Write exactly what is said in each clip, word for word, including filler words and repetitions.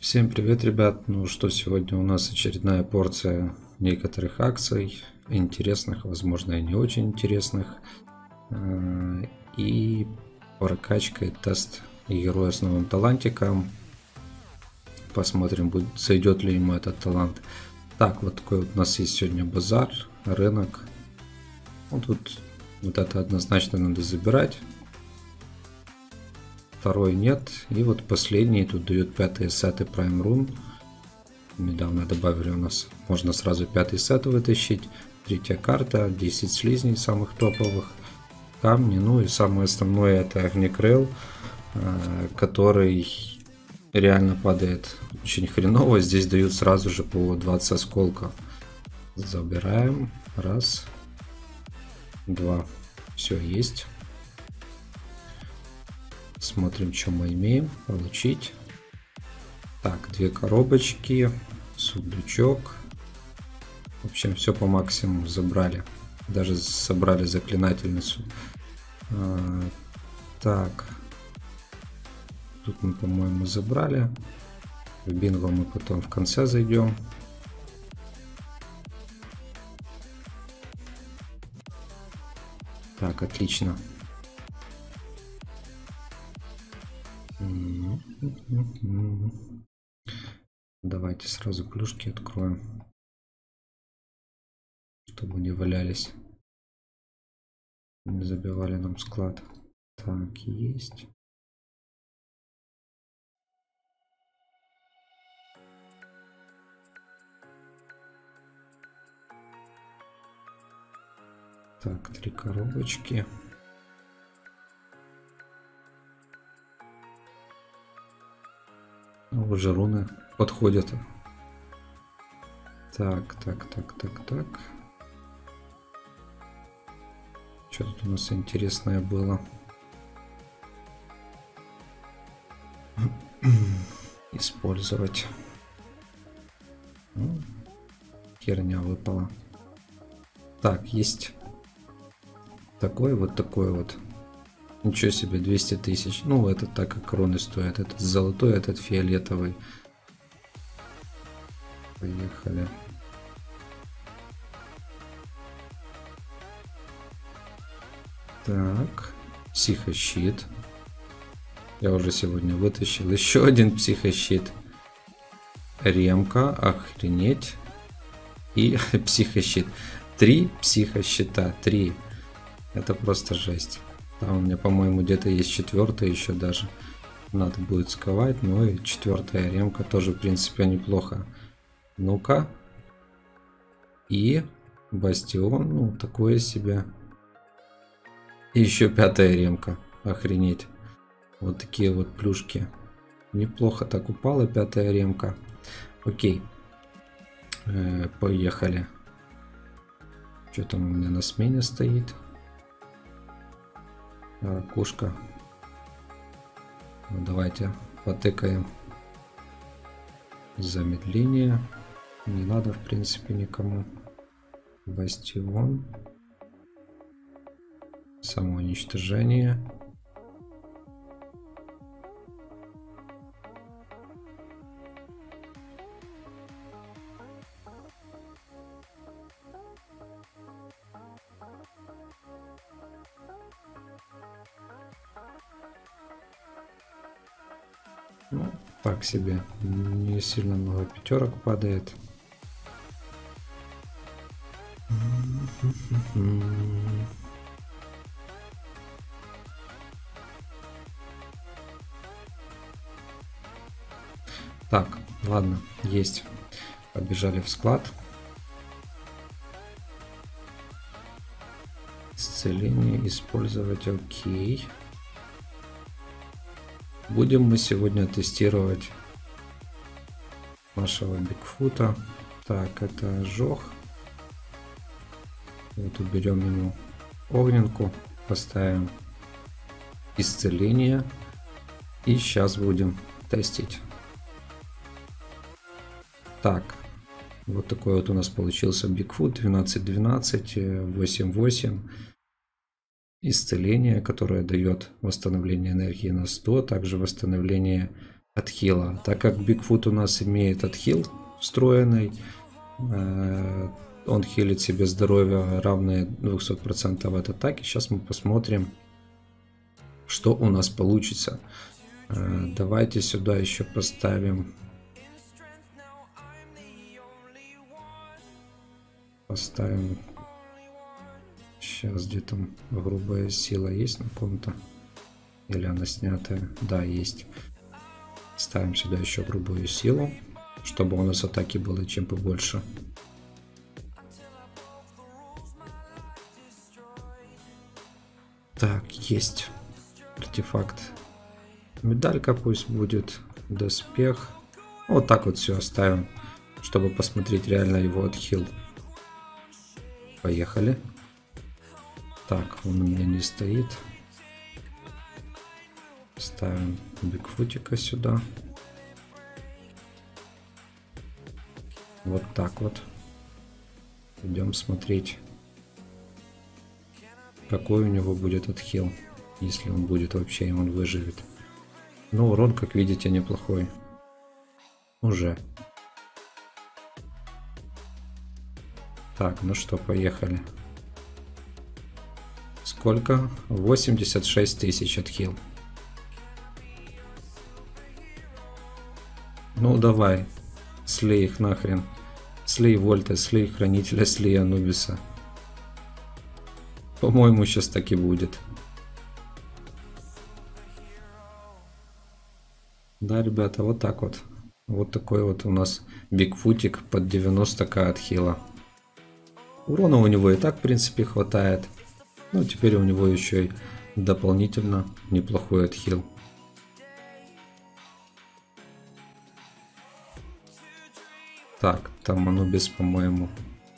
Всем привет, ребят! Ну что, сегодня у нас очередная порция некоторых акций, интересных, возможно и не очень интересных, и прокачка и тест героя с новым талантиком. Посмотрим, будет, зайдет ли ему этот талант. Так, вот такой вот у нас есть сегодня базар, рынок. Ну, тут вот это однозначно надо забирать. Второй нет. И вот последний тут дают пятые сеты Prime Rune. Недавно добавили у нас. Можно сразу пятый сет вытащить. Третья карта. десять слизней самых топовых. Камни. Ну и самое основное это Огнекрыл, который реально падает очень хреново. Здесь дают сразу же по двадцать осколков. Забираем. Раз. Два. Все есть. Смотрим, что мы имеем. Получить. Так, две коробочки. Сундучок. В общем, все по максимуму забрали. Даже собрали заклинательницу. А, так. Тут мы, по-моему, забрали. В бинго мы потом в конце зайдем. Так, отлично. Давайте сразу плюшки откроем, чтобы не валялись, не забивали нам склад. Так, есть. Так, три коробочки. Уже руны подходят. Так, так, так, так, так. Что тут у нас интересное было? Использовать. Ну, херня выпала. Так, есть такой вот, такой вот. Ничего себе, двести тысяч. Ну, это так как кроны стоят. Этот золотой, этот фиолетовый. Поехали. Так. Психощит. Я уже сегодня вытащил еще один психощит. Ремка. Охренеть. И психощит. Три психощита. Три. Это просто жесть. Там у меня, по-моему, где-то есть четвертая еще даже. Надо будет сковать. Ну и четвертая ремка тоже, в принципе, неплохо. Ну-ка. И бастион. Ну, такое себе. И еще пятая ремка. Охренеть. Вот такие вот плюшки. Неплохо так упала пятая ремка. Окей. Э-э, поехали. Что там у меня на смене стоит? Кушка. Ну, давайте потыкаем. Замедление. Не надо, в принципе, никому. Бастион. Самоуничтожение. Ну, так себе. Не сильно много пятерок падает. Так, ладно, есть. Побежали в склад. Исцеление использовать, окей. Будем мы сегодня тестировать нашего Бигфута. Так, это ожог. Вот уберем ему огненку, поставим исцеление. И сейчас будем тестить. Так, вот такой вот у нас получился Бигфут. двенадцать двенадцать, восемь восемь. Исцеление, которое дает восстановление энергии на сто. Также восстановление отхила. Так как Бигфут у нас имеет отхил встроенный, он хилит себе здоровье равное двухсот процентам от атаки. Сейчас мы посмотрим, что у нас получится. Давайте сюда еще поставим. Поставим. Сейчас, где там грубая сила есть на ком-то? Или она снятая? Да, есть. Ставим сюда еще грубую силу, чтобы у нас атаки было чем побольше. Так, есть артефакт. Медалька пусть будет. Доспех. Вот так вот все оставим, чтобы посмотреть реально его отхил. Поехали. Так, он у меня не стоит. Ставим Бигфутика сюда. Вот так вот. Идем смотреть, какой у него будет отхил. Если он будет вообще, и он выживет. Но урон, как видите, неплохой. Уже. Так, ну что, поехали. Сколько? восемьдесят шесть тысяч отхил. Ну давай. Слей их нахрен. Слей Вольта, слей Хранителя, слей Анубиса. По-моему, сейчас так и будет. Да, ребята, вот так вот. Вот такой вот у нас Бигфутик под девяносто тысяч отхила. Урона у него и так, в принципе, хватает. Ну, теперь у него еще и дополнительно неплохой отхил. Так, там Анубис, по-моему.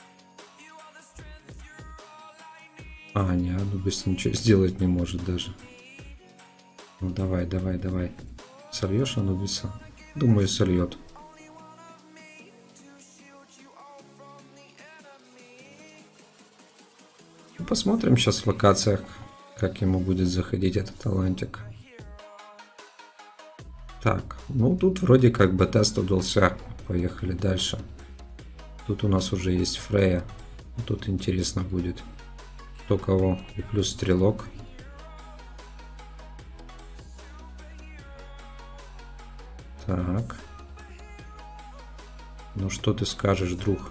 А, не, Анубис ничего сделать не может даже. Ну, давай, давай, давай. Сольешь Анубиса? Думаю, сольет. Посмотрим сейчас в локациях, как ему будет заходить этот талантик. Так, ну тут вроде как бы тест удался. Поехали дальше. Тут у нас уже есть Фрея. Тут интересно будет, кто кого. И плюс стрелок. Так. Ну что ты скажешь, друг?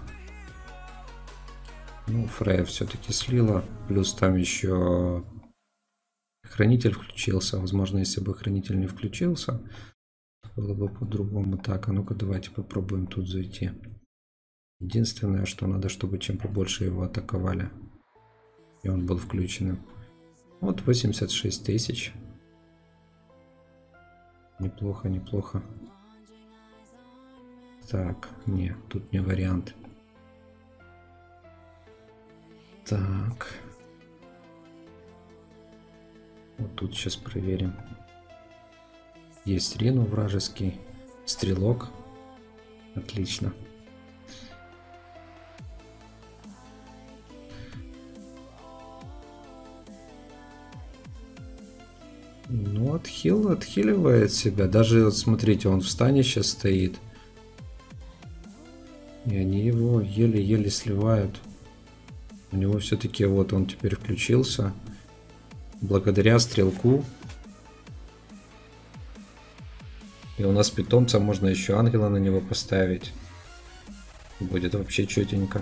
Ну, Фрея все-таки слила. Плюс там еще Хранитель включился. Возможно, если бы Хранитель не включился, было бы по-другому. Так, а ну-ка давайте попробуем тут зайти. Единственное, что надо, чтобы чем побольше его атаковали. И он был включенным. Вот восемьдесят шесть тысяч. Неплохо, неплохо. Так, не, тут не вариант. Так. Вот тут сейчас проверим. Есть Рину вражеский. Стрелок. Отлично. Ну, отхил, отхиливает себя. Даже, вот смотрите, он в стане сейчас стоит. И они его еле-еле сливают. У него все-таки вот он теперь включился. Благодаря стрелку. И у нас питомца, можно еще ангела на него поставить. Будет вообще четенько.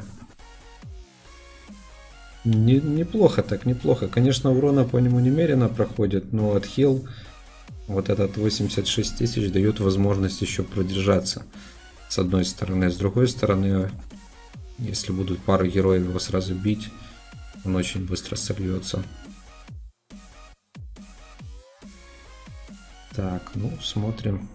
Не, неплохо так, неплохо. Конечно, урона по нему немерено проходит, но отхил вот этот восемьдесят шесть тысяч дает возможность еще продержаться. С одной стороны. С другой стороны, если будут пары героев его сразу бить, он очень быстро сольется. Так, ну, смотрим.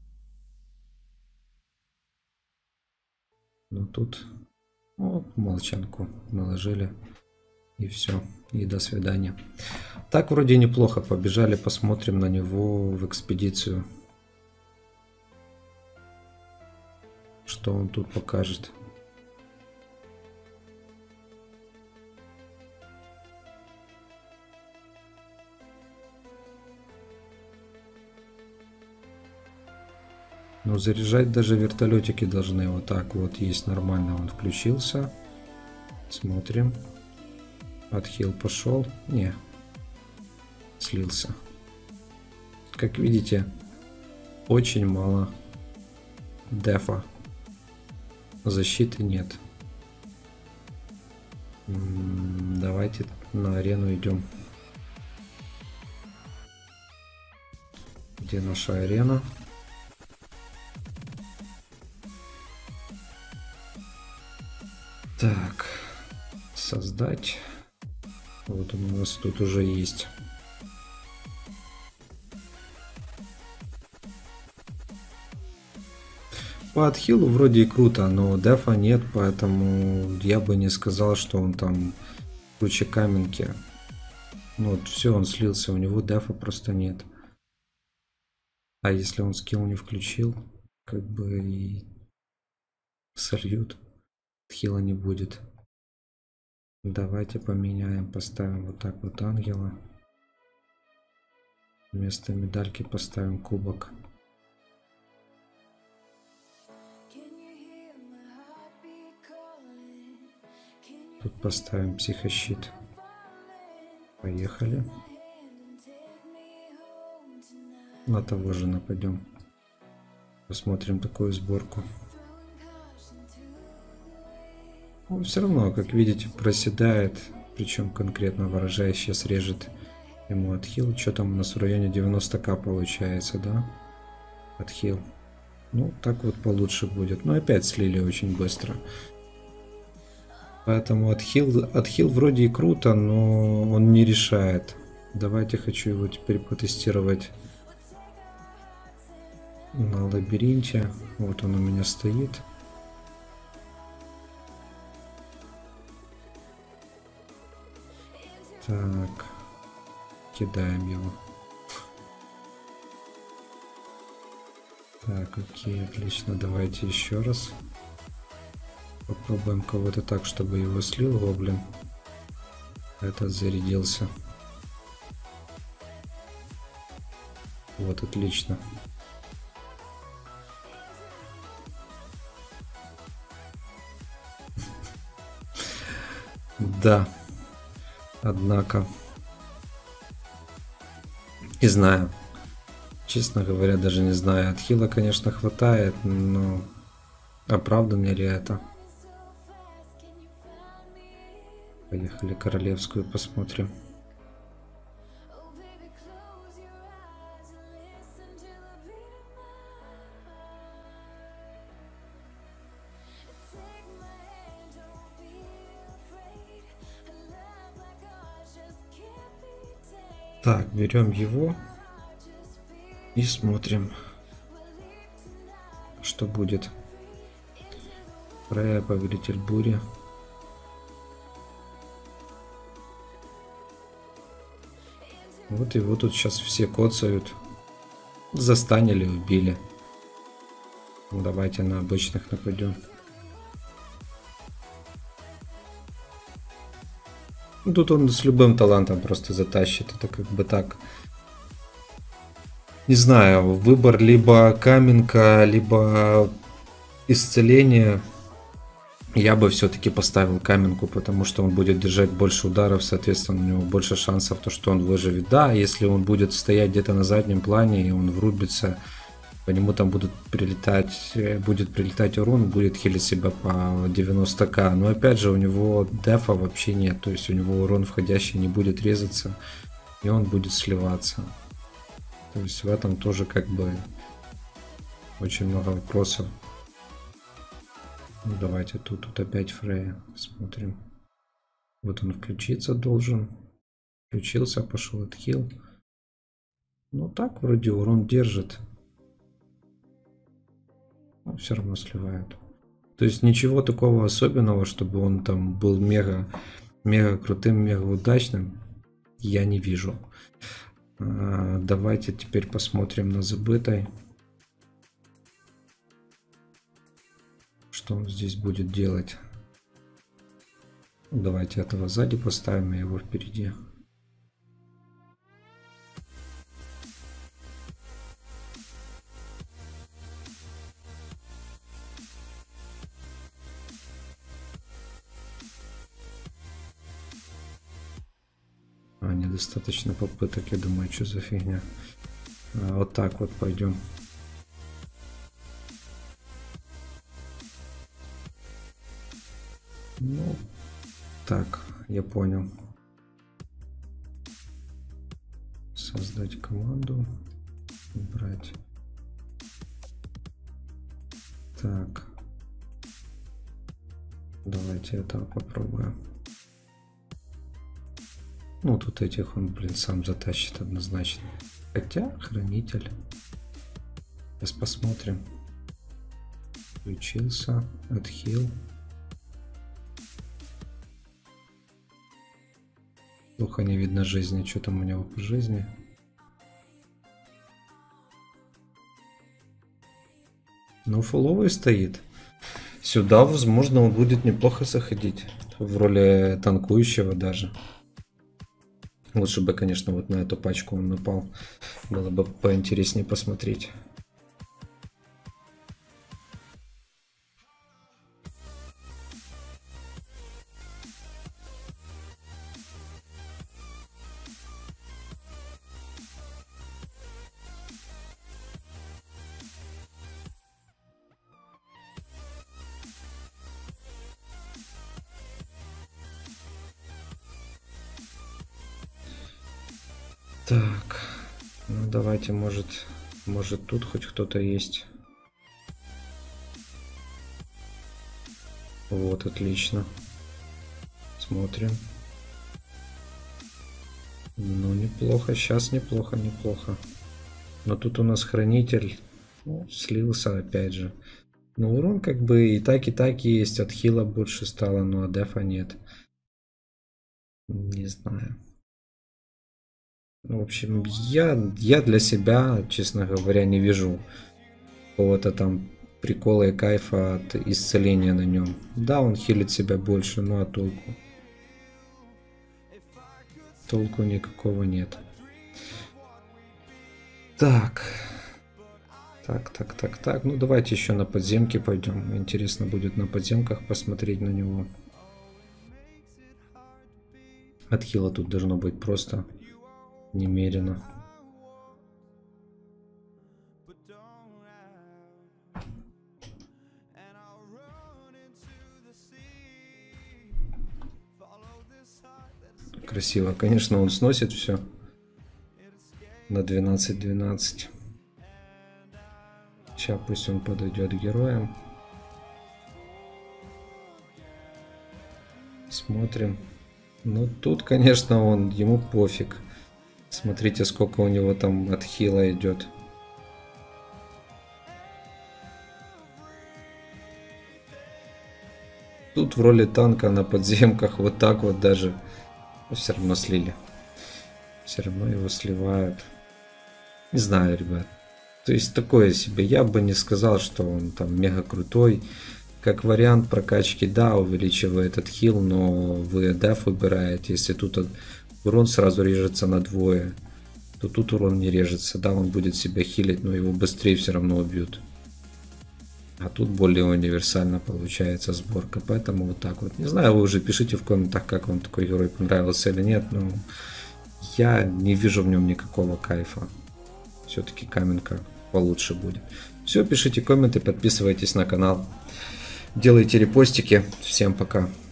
Ну, тут ну, молчанку наложили. И все. И до свидания. Так, вроде неплохо. Побежали, посмотрим на него в экспедицию. Что он тут покажет. Ну, заряжать даже вертолетики должны. Вот так вот. Есть нормально. Он включился. Смотрим. Отхил пошел. Не. Слился. Как видите, очень мало дефа. Защиты нет. М-м, давайте на арену идем. Где наша арена? Так, создать. Вот у нас тут уже есть. По отхилу вроде и круто, но дефа нет, поэтому я бы не сказал, что он там круче каменки. Ну вот все, он слился, у него дефа просто нет. А если он скилл не включил, как бы и сольют, отхила не будет. Давайте поменяем, поставим вот так вот ангела. Вместо медальки поставим кубок. Тут поставим психощит. Поехали. На того же нападем. Посмотрим такую сборку. Он все равно, как видите, проседает. Причем конкретно выражаясь, сейчас режет ему отхил. Что там у нас в районе девяносто ка получается, да? Отхил. Ну, так вот получше будет. Но опять слили очень быстро. Поэтому отхил, отхил вроде и круто, но он не решает. Давайте хочу его теперь потестировать на лабиринте. Вот он у меня стоит. Так, кидаем его. Так, окей, отлично. Давайте еще раз попробуем кого-то так, чтобы его слил гоблин. Этот зарядился. Вот, отлично. Да. Однако. Не знаю. Честно говоря, даже не знаю. Отхила, конечно, хватает, но оправдано ли это? Поехали королевскую посмотрим. Так, берем его и смотрим, что будет. Фрея, повелитель бури. Вот его тут сейчас все коцают. Застанили, убили. Ну, давайте на обычных нападем. Ну, тут он с любым талантом просто затащит. Это как бы так. Не знаю, выбор либо каменка, либо исцеление. Я бы все-таки поставил каменку, потому что он будет держать больше ударов, соответственно, у него больше шансов, то, что он выживет. Да, если он будет стоять где-то на заднем плане, и он врубится, по нему там будут прилетать, будет прилетать урон, будет хилить себя по девяносто ка. Но опять же, у него дефа вообще нет, то есть у него урон входящий не будет резаться, и он будет сливаться. То есть в этом тоже как бы очень много вопросов. Ну, давайте тут, тут опять Фрея смотрим. Вот он включиться должен. Включился, пошел отхил. Ну так вроде урон держит. Но все равно сливают. То есть ничего такого особенного, чтобы он там был мега, мега крутым, мега удачным, я не вижу. А, давайте теперь посмотрим на забытой. Что он здесь будет делать? Давайте этого сзади поставим, и его впереди. А, недостаточно попыток, я думаю, что за фигня. А, вот так вот пойдем. Ну, так, я понял. Создать команду. Убрать. Так. Давайте этого попробуем. Ну, тут этих он, блин, сам затащит однозначно. Хотя, хранитель. Сейчас посмотрим. Включился. Отхил. Плохо не видно жизни. Что там у него по жизни? Ну, фуловый стоит. Сюда, возможно, он будет неплохо заходить. В роли танкующего даже. Лучше бы, конечно, вот на эту пачку он напал. Было бы поинтереснее посмотреть. Так, ну давайте, может, может тут хоть кто-то есть. Вот, отлично. Смотрим. Ну, неплохо, сейчас неплохо, неплохо. Но тут у нас хранитель, ну, слился опять же. Но урон как бы и так, и так есть. От хила больше стало, но от дефа нет. Не знаю. В общем, я, я для себя, честно говоря, не вижу какого-то там прикола и кайфа от исцеления на нем. Да, он хилит себя больше, но а толку? Толку никакого нет. Так. Так, так, так, так. Ну, давайте еще на подземки пойдем. Интересно будет на подземках посмотреть на него. От хила тут должно быть просто немерено. Красиво. Конечно, он сносит все на двенадцать двенадцать. Сейчас пусть он подойдет к героям. Смотрим. Ну тут, конечно, он, ему пофиг. Смотрите, сколько у него там от хила идет. Тут в роли танка на подземках вот так вот даже. Все равно слили. Все равно его сливают. Не знаю, ребят. То есть такое себе. Я бы не сказал, что он там мега крутой. Как вариант прокачки, да, увеличивает этот хил, но вы деф выбираете. Если тут урон сразу режется на двое, то тут урон не режется. Да, он будет себя хилить, но его быстрее все равно убьют. А тут более универсально получается сборка. Поэтому вот так вот. Не знаю, вы уже пишите в комментах, как вам такой герой понравился или нет. Но я не вижу в нем никакого кайфа. Все-таки каменка получше будет. Все, пишите комменты, подписывайтесь на канал. Делайте репостики. Всем пока.